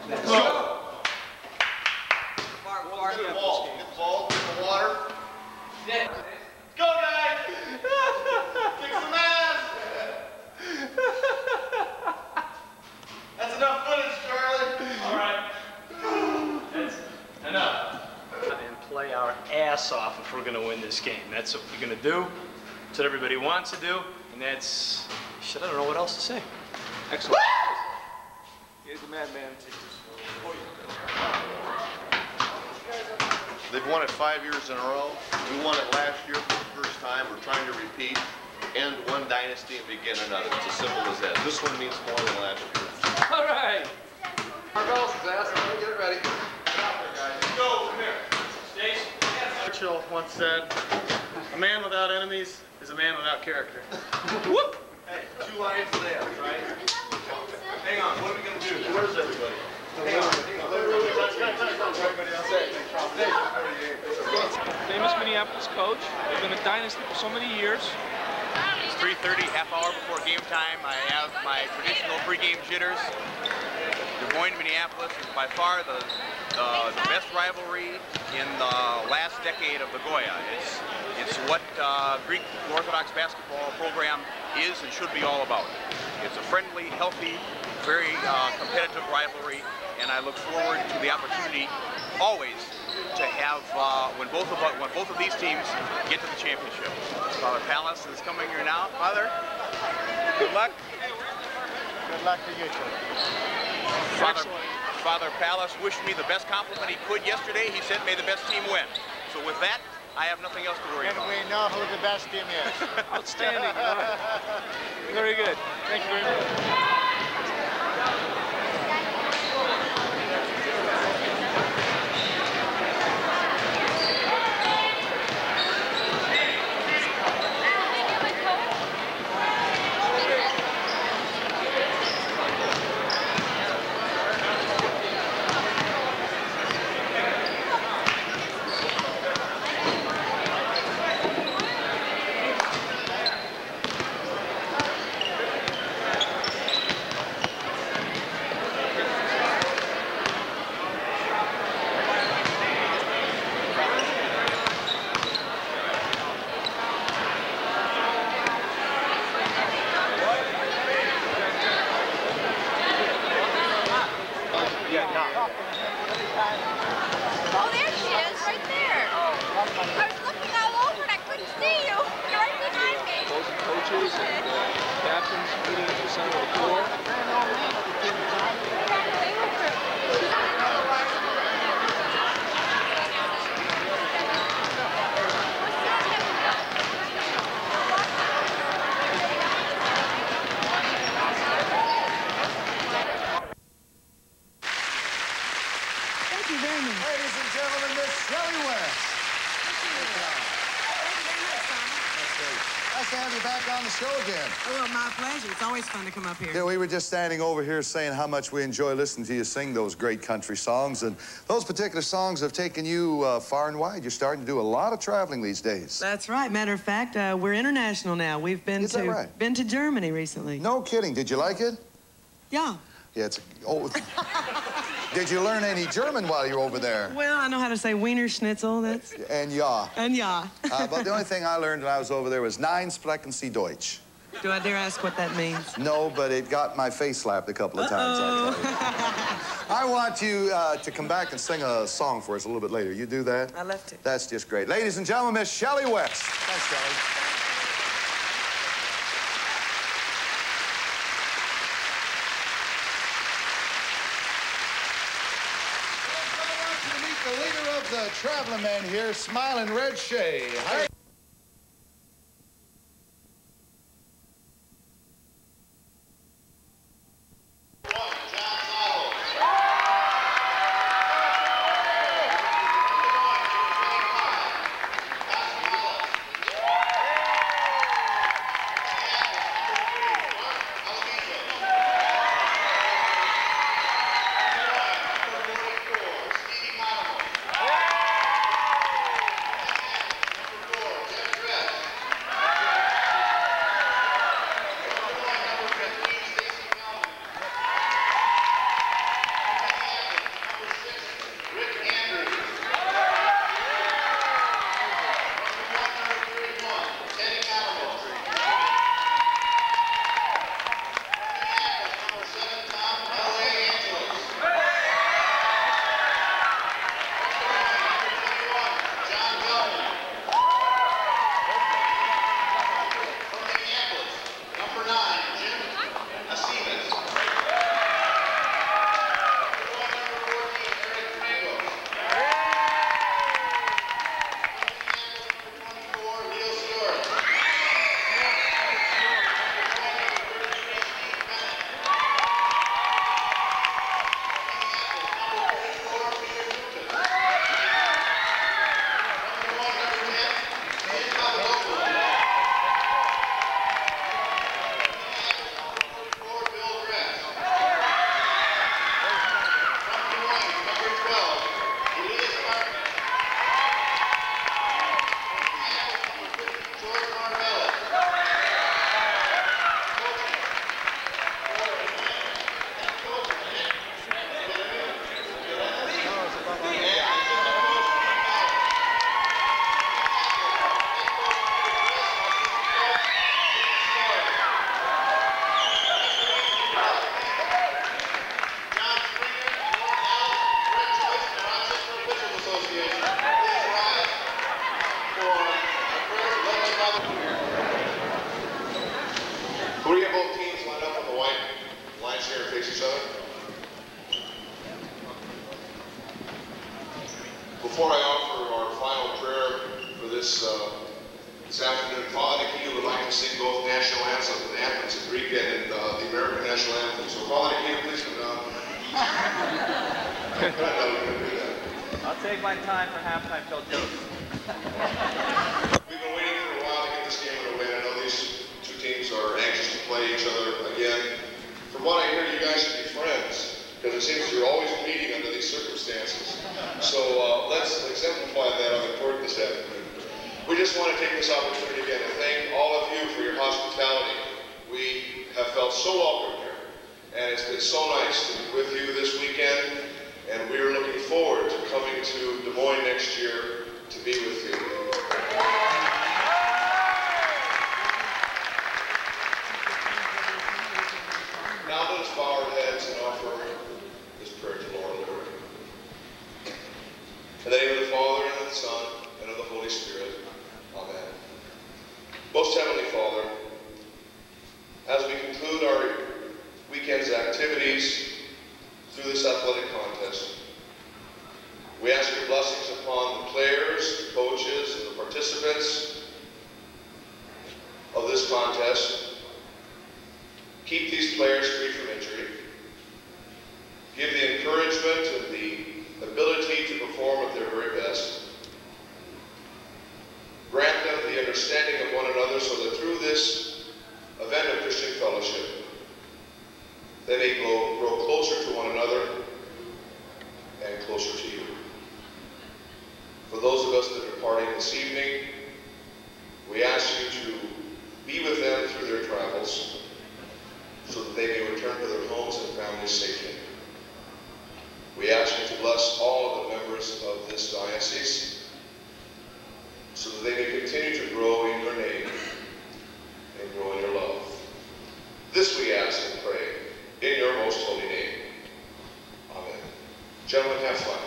Let's go. Get the ball. Get the ball. Get the water. Let's go, guys. Kick some ass. That's enough footage, Charlie. All right. That's enough. And play our ass off if we're going to win this game. That's what we're going to do. That's what everybody wants to do. And that's... Shit, I don't know what else to say. Excellent. Here's the madman. They've won it 5 years in a row. We won it last year for the first time. We're trying to repeat, end one dynasty and begin another. It's as simple as that. This one means more than last year. All right. Our bells is ass. Get it ready. Get out there, guys. Let's go. Come here. Stace. Churchill once said, a man without enemies is a man without character. Whoop! Hey, 2 lines to that, right? Hang on, what are we going to do? Where's everybody? Hang on. Famous Minneapolis coach. They've been a dynasty for so many years. It's 3:30, half hour before game time. I have my traditional pregame jitters. Des Moines, Minneapolis is by far the best rivalry in the last decade of the Goya. It's what Greek Orthodox basketball program is and should be all about. It's a friendly, healthy, very competitive rivalry, and I look forward to the opportunity always to have when both of these teams get to the championship. Father Palace is coming here now. Father, good luck. Good luck to you too. Father Palace wished me the best compliment he could yesterday. He said, may the best team win. So with that, I have nothing else to worry about. And we know who the best team is. Outstanding. Very good. Thank you very much. Oh, there she is, right there. I was looking all over and I couldn't see you. You're right behind me. Both coaches and captains meeting at the center of the floor. Ladies and gentlemen, Miss Shelley West. Nice to have you back on the show again. Oh, well, my pleasure. It's always fun to come up here. Yeah, we were just standing over here saying how much we enjoy listening to you sing those great country songs, and those particular songs have taken you far and wide. You're starting to do a lot of traveling these days. That's right. Matter of fact, we're international now. We've been Is that right? been to Germany recently. No kidding. Did you like it? Yeah. Yeah, it's... Oh. Did you learn any German while you were over there? Well, I know how to say Wiener Schnitzel. That's... And ja. And ja. But the only thing I learned when I was over there was Nein sprechen Sie Deutsch. Do I dare ask what that means? No, but it got my face slapped a couple of times. I want you to come back and sing a song for us a little bit later. You do that? I left it. That's just great. Ladies and gentlemen, Miss Shelley West. Thanks, Shelley. The leader of the Traveling Man here, Smiling Red Shea. Hi. Will you have both teams line up on the white lines here and face each other? Before I offer our final prayer for this afternoon, Father Nikita would like to sing both national anthems, the Greek and the American national anthem. So Father Nikita, please come down. I know you're going to do that. I'll take my time for halftime till toast. We've been waiting for a while to get this game underway. I know these two teams are anxious to play each other again. From what I hear, you guys should be friends, because it seems you're always meeting under these circumstances. So let's exemplify that on the court this afternoon. We just want to take this opportunity again to thank all of you for your hospitality. We have felt so welcome here, and it's been so nice to be with you this weekend, and we are looking forward to coming to Des Moines next year to be with you. Now let us bow our heads and offer this prayer to the Lord. In the name of the Father, and of the Son, and of the Holy Spirit. Amen. Most Heavenly Father, as we conclude our weekend's activities through this athletic contest, we ask your blessings upon the players, the coaches, and the participants of this contest. Keep these players free from injury. Give the encouragement and the ability to perform at their very best. Grant them the understanding of one another so that through this event of Christian fellowship, they may grow closer to one another and closer to you. For those of us that are departing this evening, we ask you to be with them through their travels so that they may return to their homes and families safely. We ask you to bless all of the members of this diocese so that they may continue to grow in your name and grow in your love. This we ask and pray in your most holy name. Amen. Gentlemen, have fun.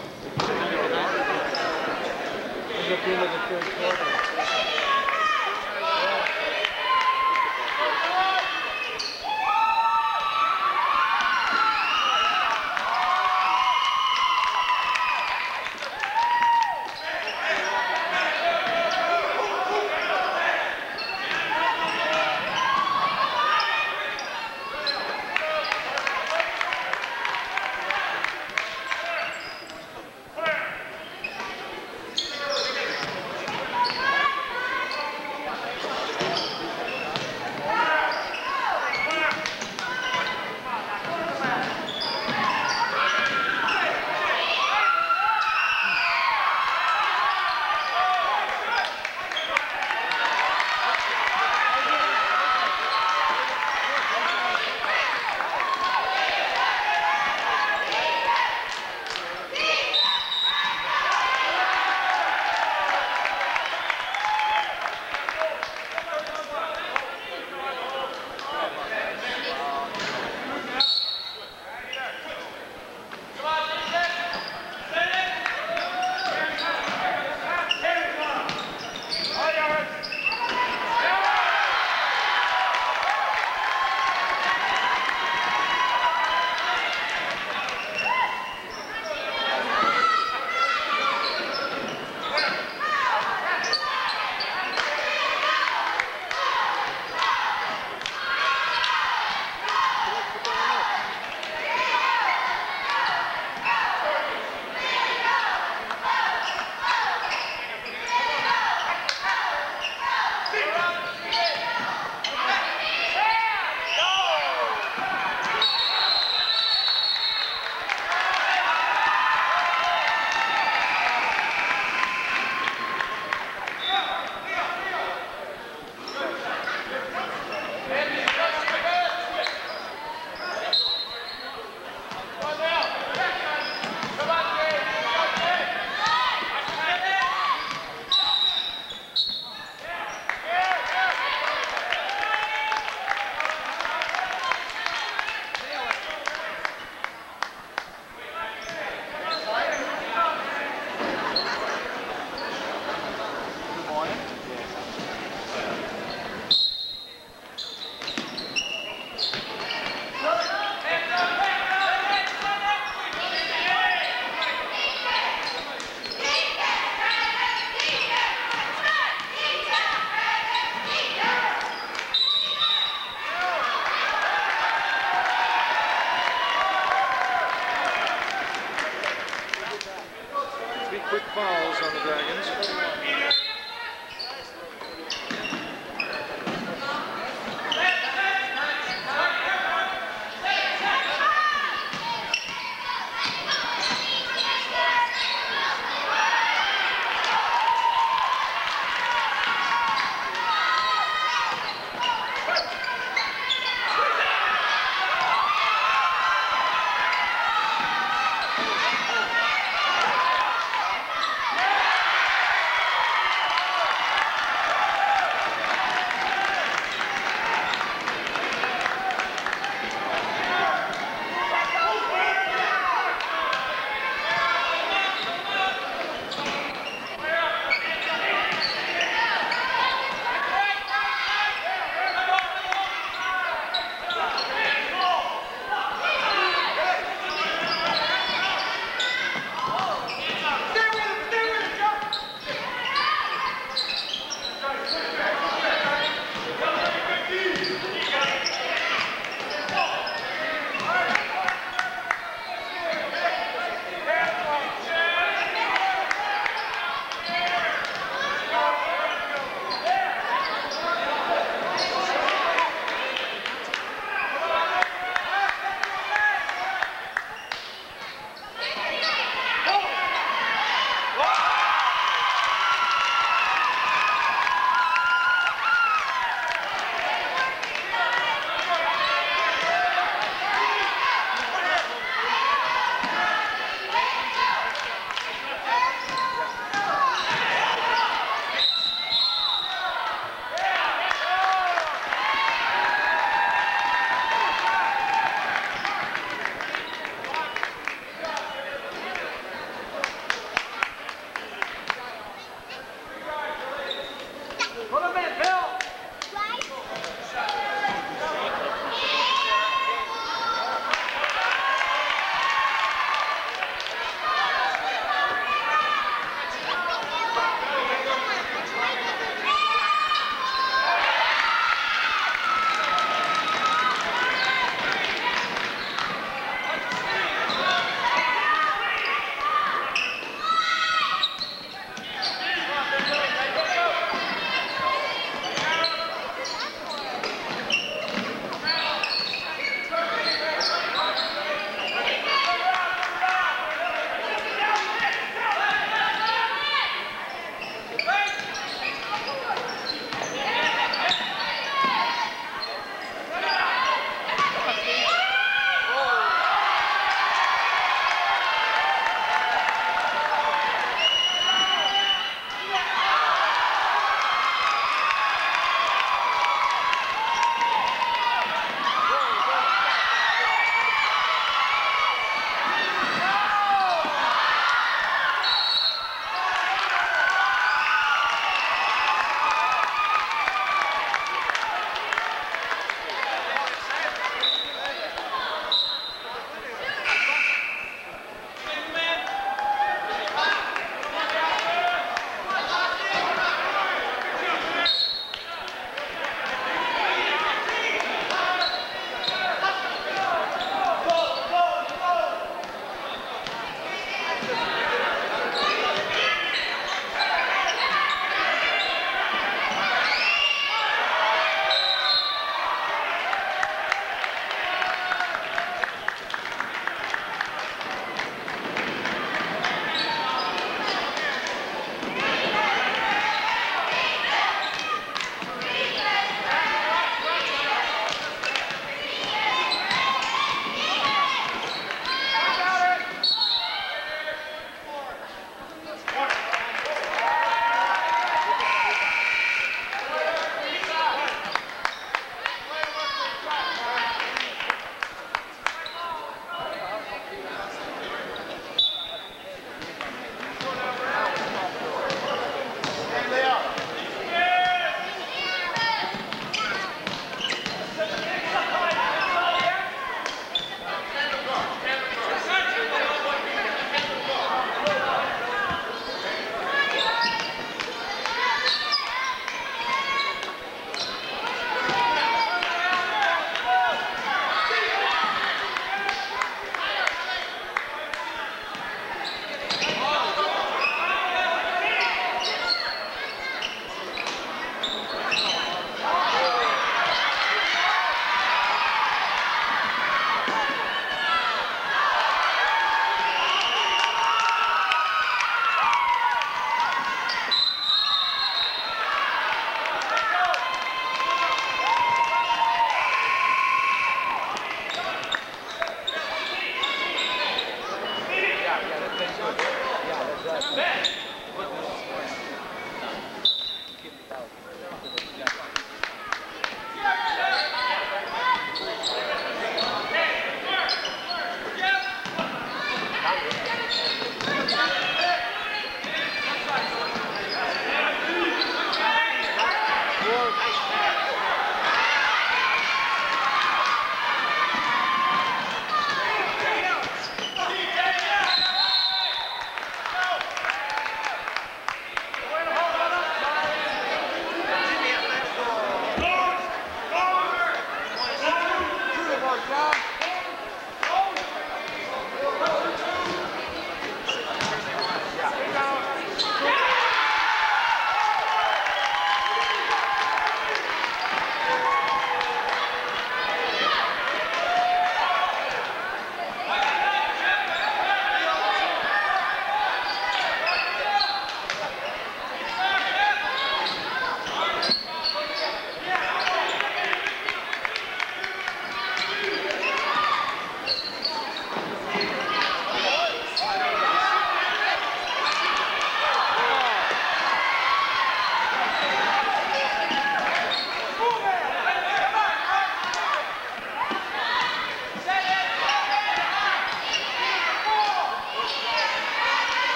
quick fouls on the Dragons.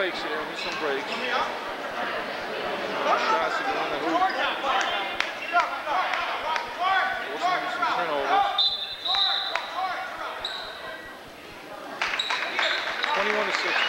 breaks here. Need some breaks. Shots to go in the hoop. Forcing some turnovers. 21-6 now.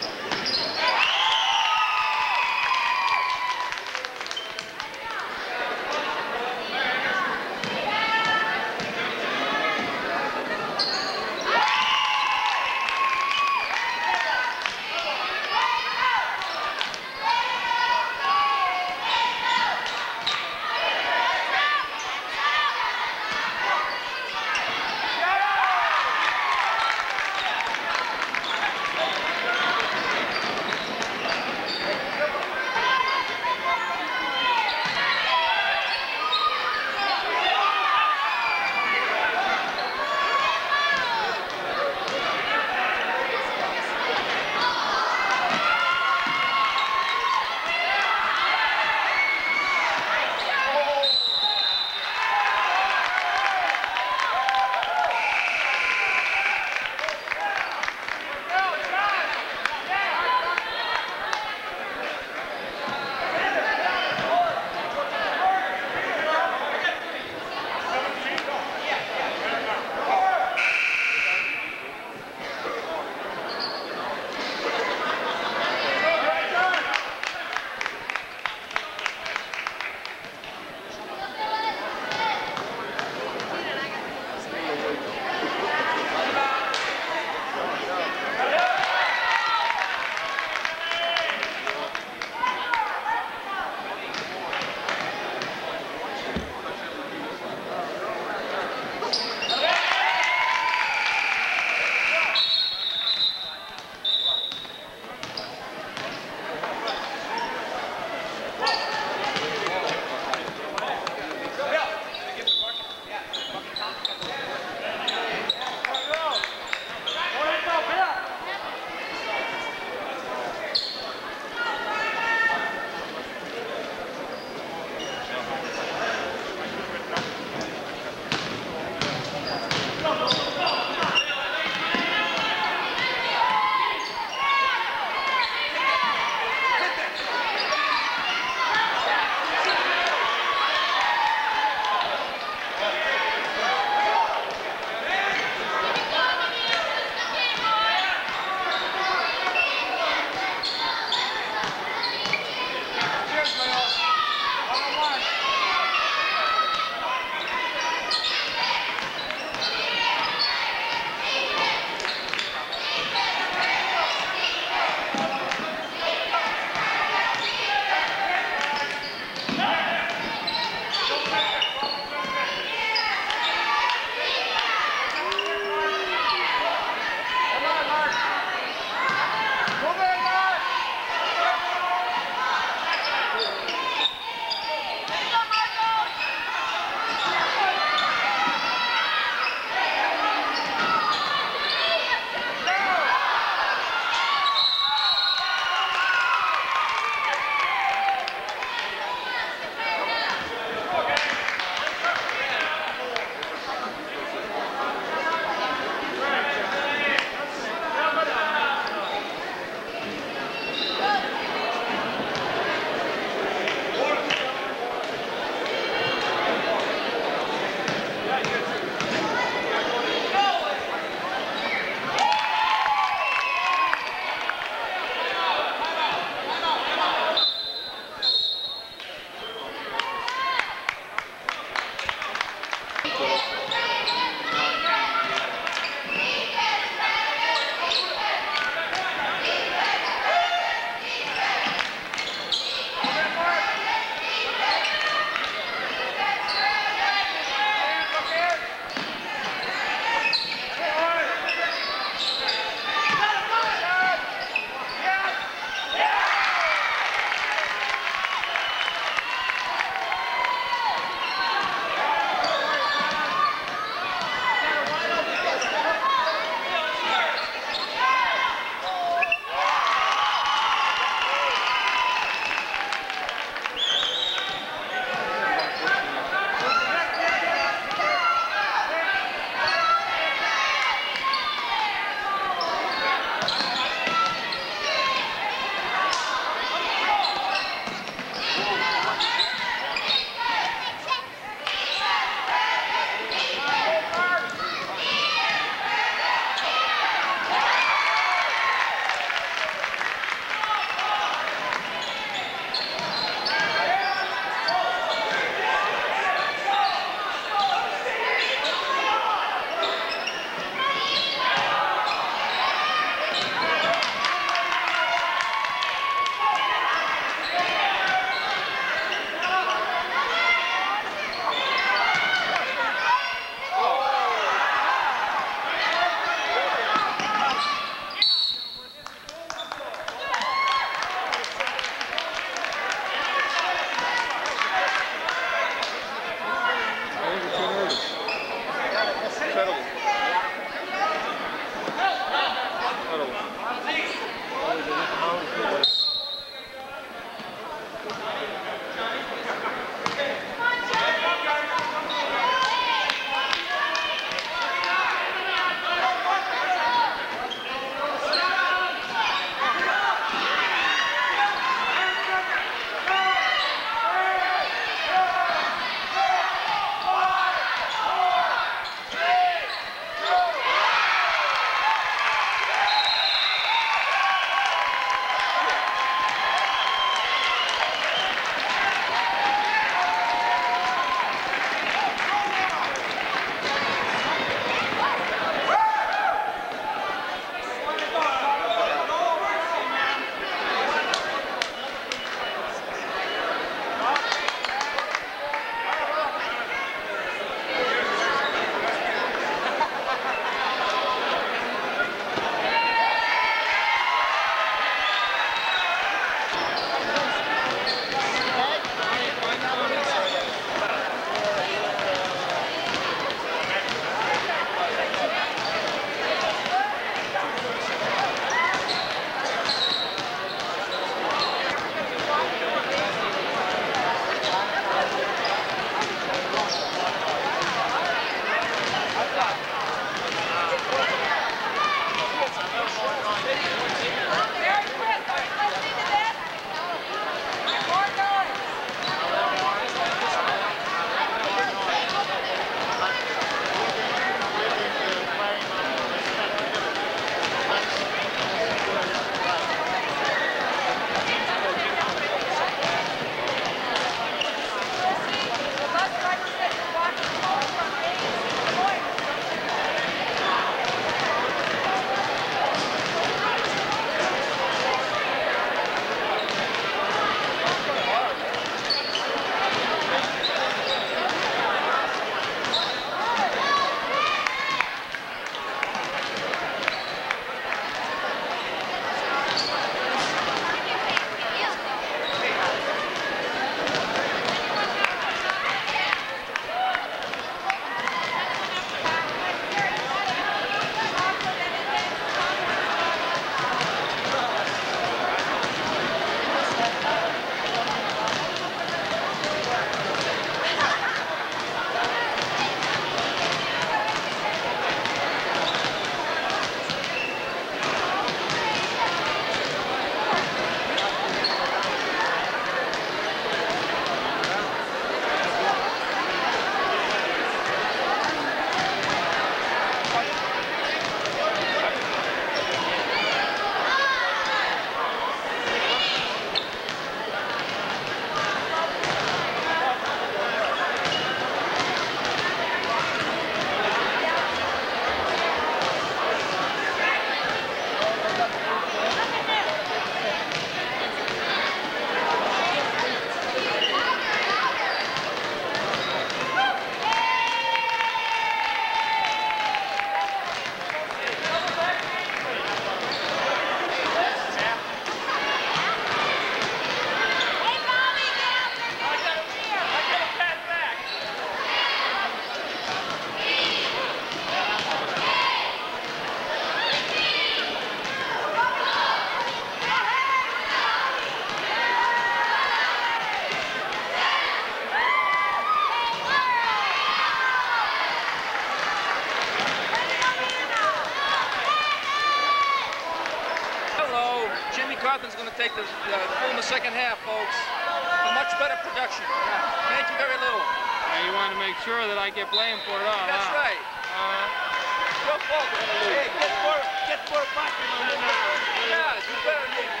Carthen's going to take the fill in the second half, folks. A much better production. Thank you very little. You want to make sure that I get blamed for it all, That's right. Your fault. Hey, get more backing on it now. Yeah, you better than me.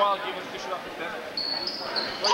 while, give us dish it up with them.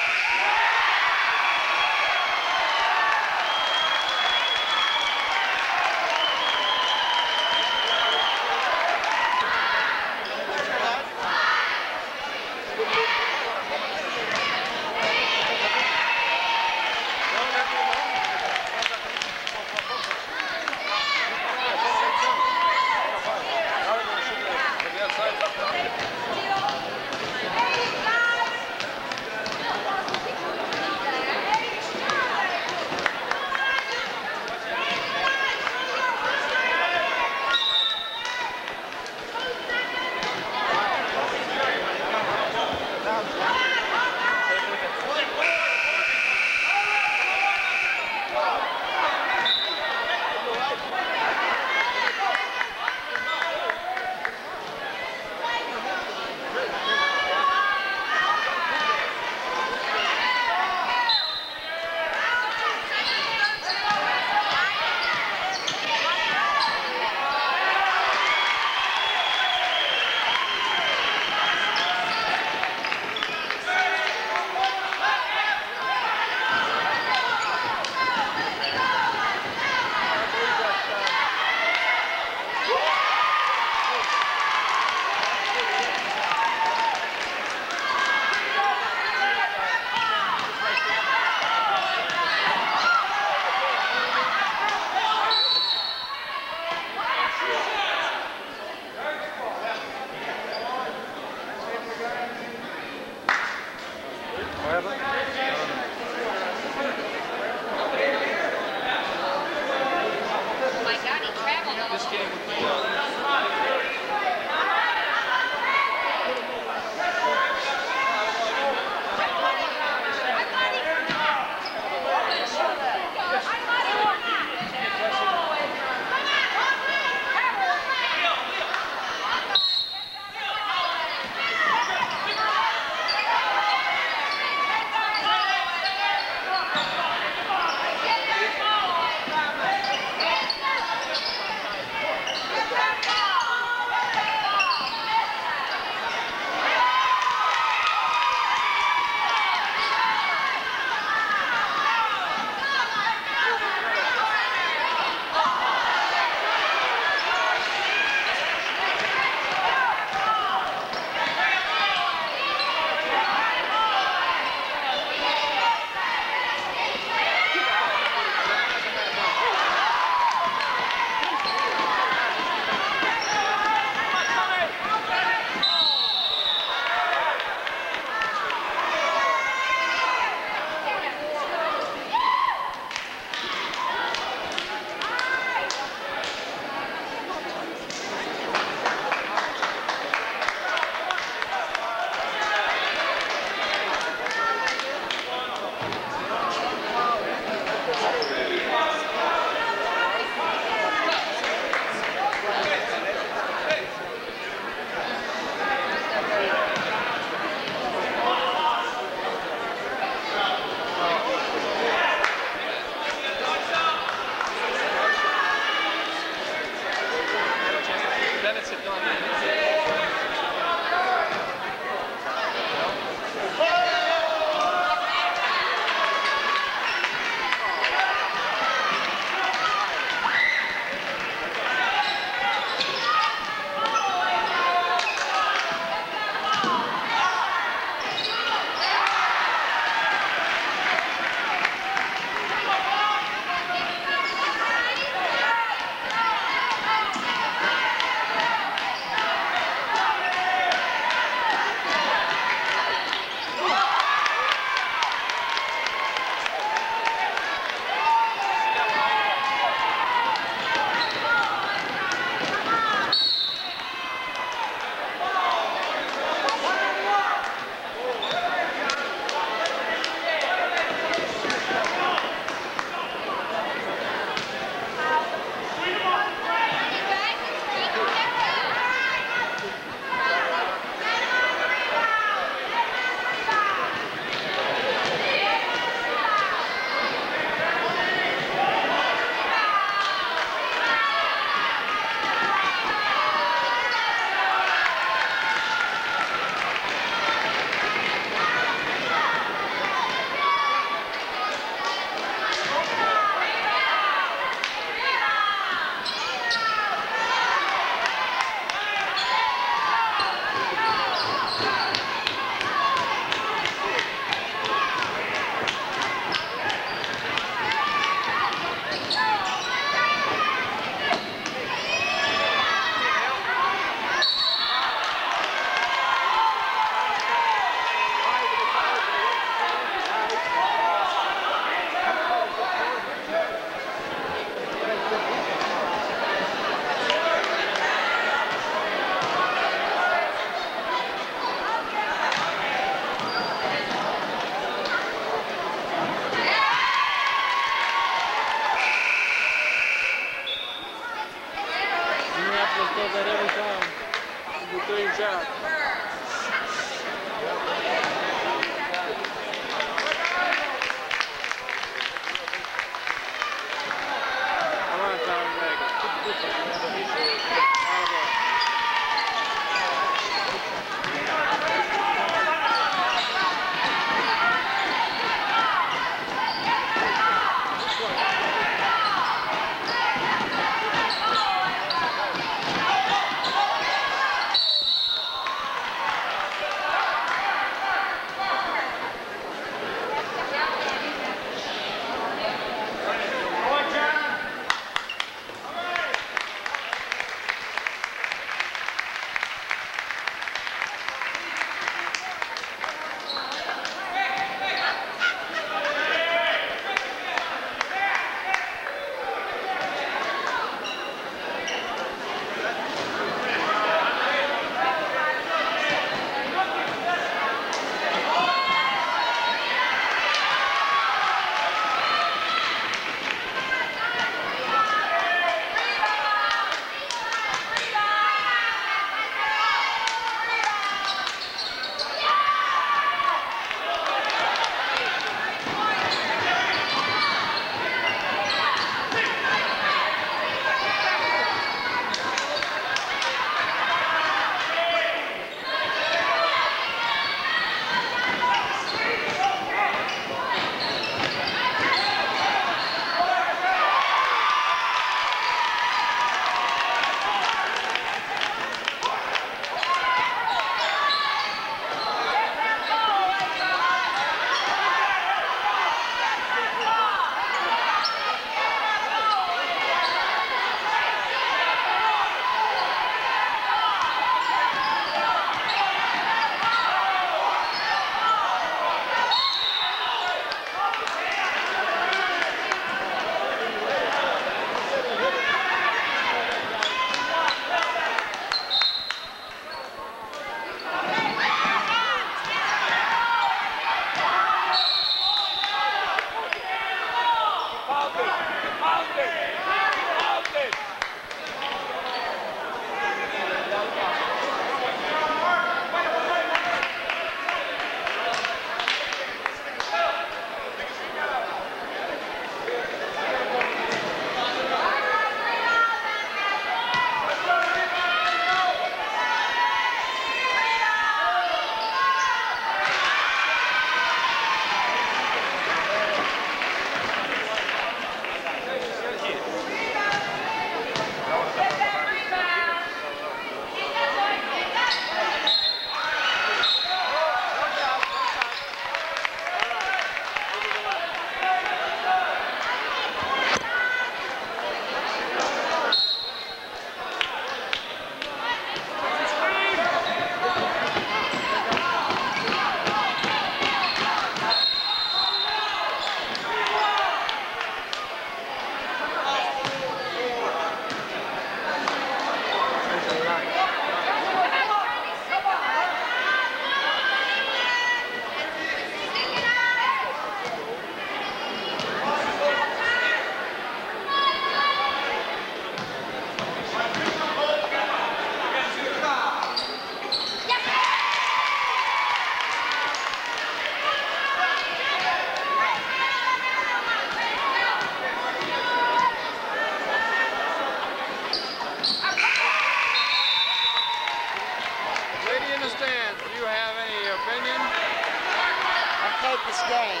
this game.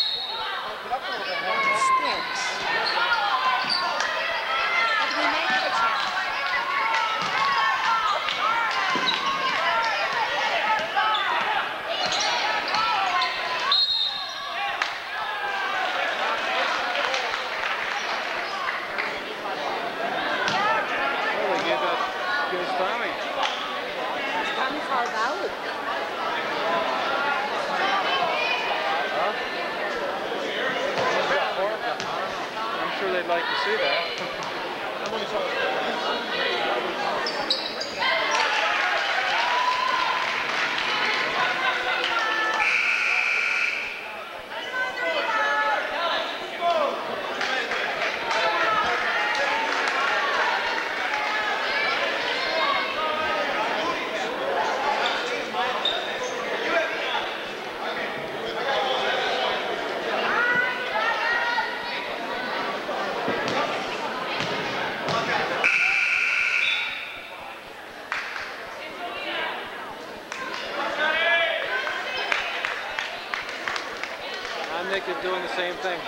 It stinks. What did we make of it, Champ? Tommy called out. I'm sure they'd like to see that. Nick is doing the same thing.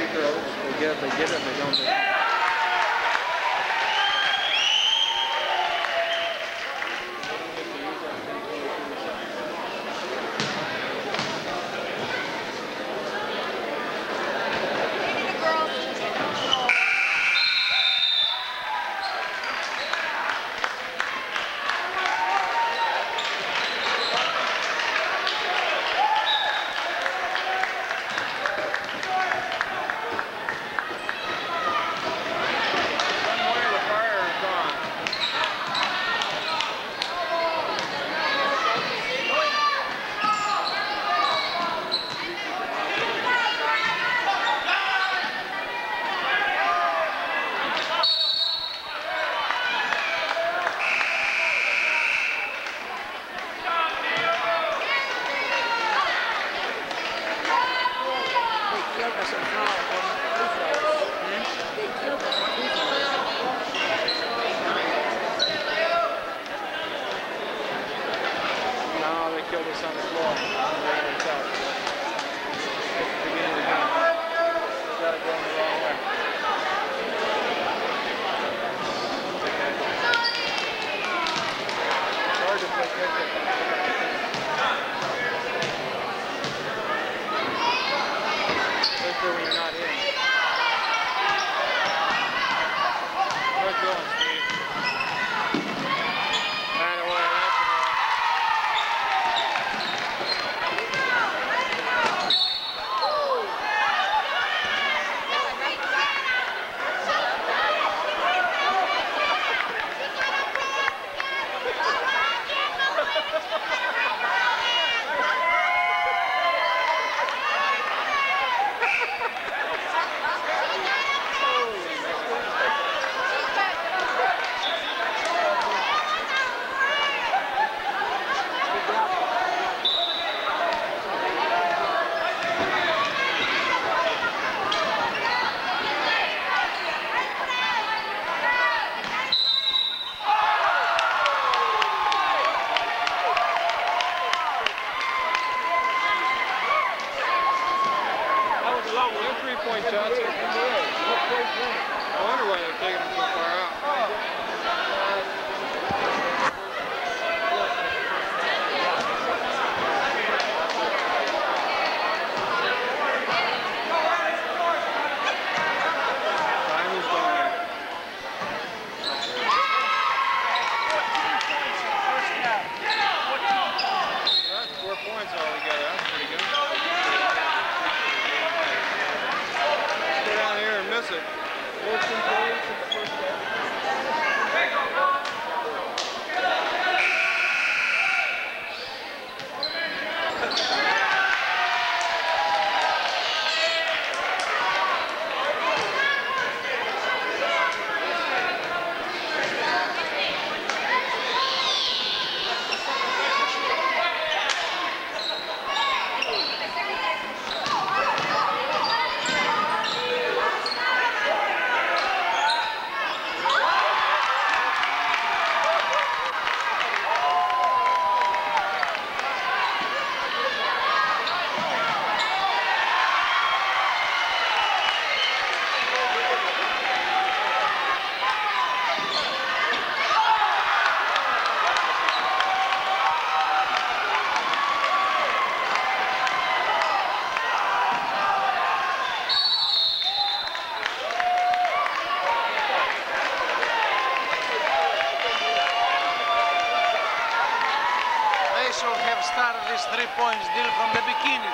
free throws. They get it, they get it, they don't. They don't. Started this 3 points deal from the beginning.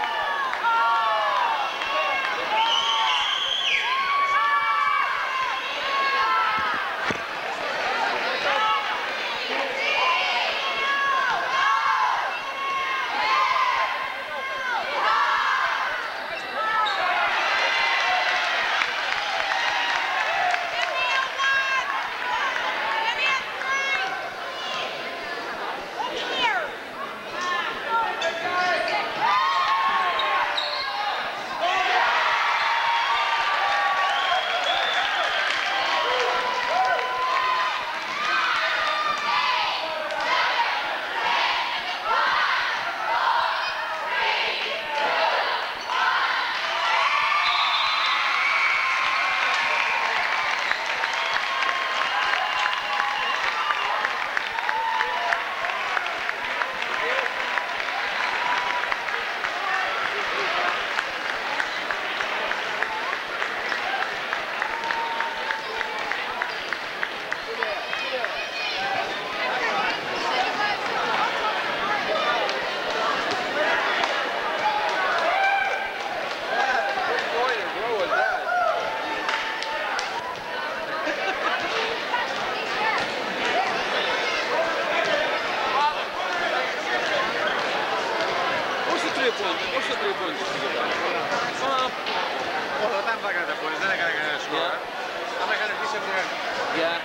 Όταν θα κάνετε πόνες, δεν έκανε κανένα σκορ. Αν έκανε πίσω από την Yeah.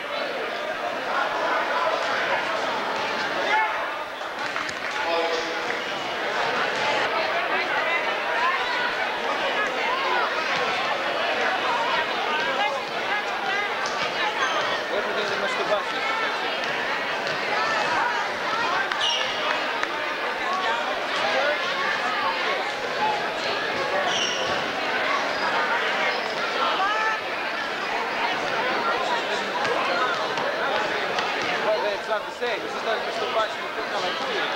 Everything that must be busted. It's not the same. This is not Mr. Bashir, it's not like here.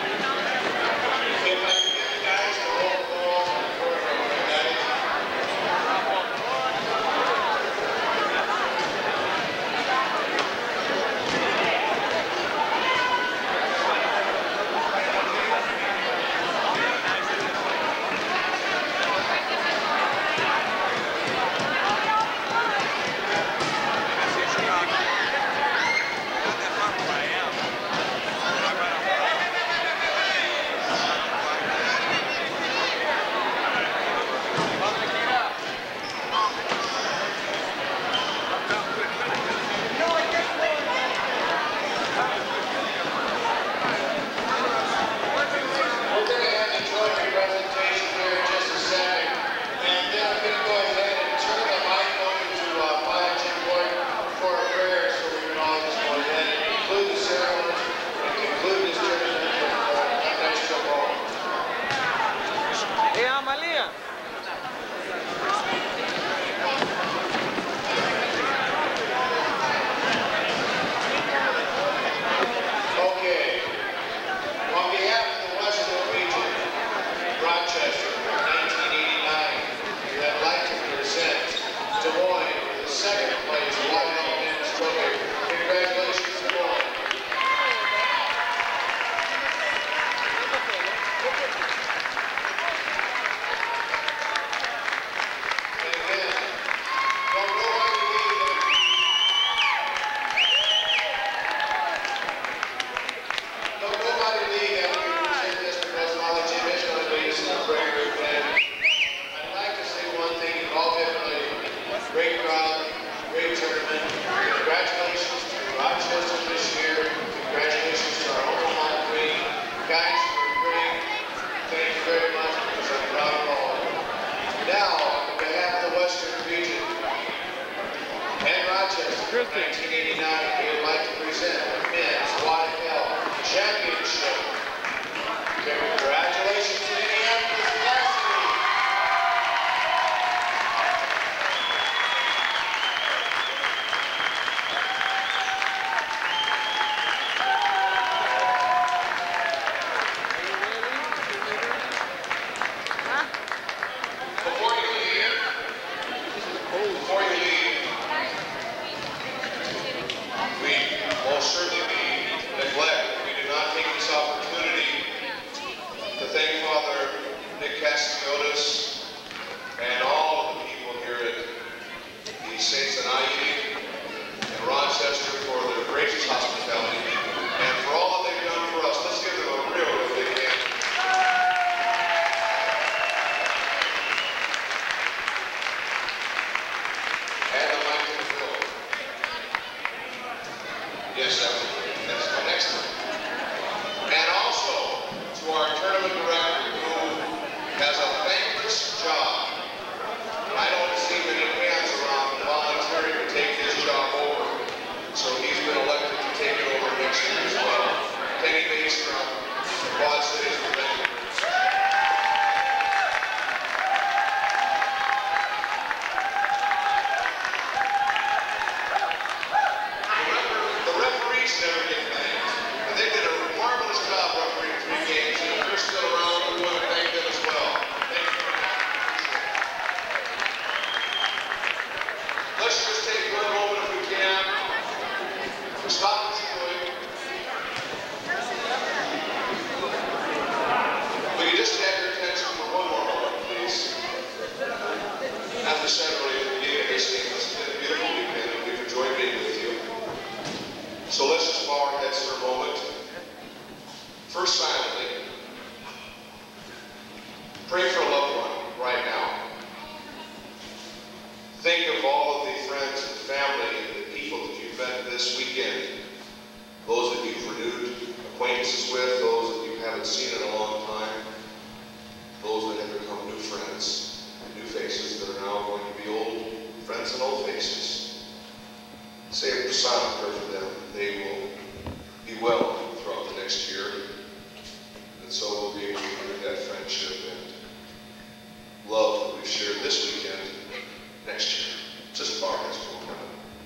think of all of the friends and family and the people that you've met this weekend, those that you've renewed acquaintances with, those that you haven't seen in a long time, those that have become new friends, new faces that are now going to be old friends and old faces. Say a silent prayer for them. They will be well throughout the next year, and so we'll be able to renew that friendship and love that we've shared this weekend next year, just far as we'll go.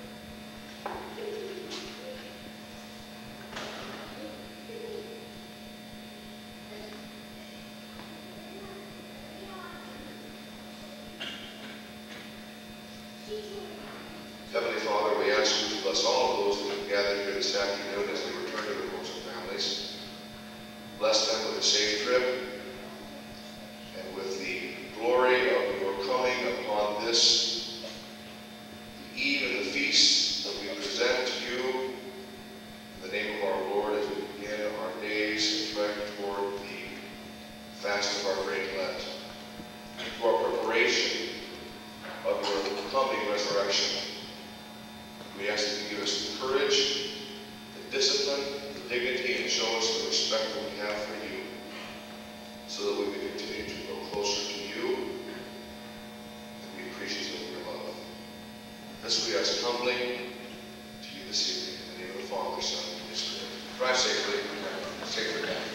Heavenly Father, we ask you to bless all of those that have gathered here this afternoon as they return to their homes and families. Bless them with a safe trip and with the glory of your coming upon this eve and the feast that we present to you in the name of our Lord as we begin our days and trek toward the fast of our great Lent, to our preparation of your coming resurrection. We ask that you give us the courage, the discipline, the dignity, and show us the respect that we have for you, so that we may continue to grow closer to you and be appreciative of your love. This we ask humbly to you this evening, in the name of the Father, Son, and Holy Spirit. Drive safely. Safely back.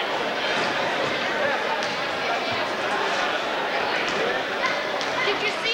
Did you see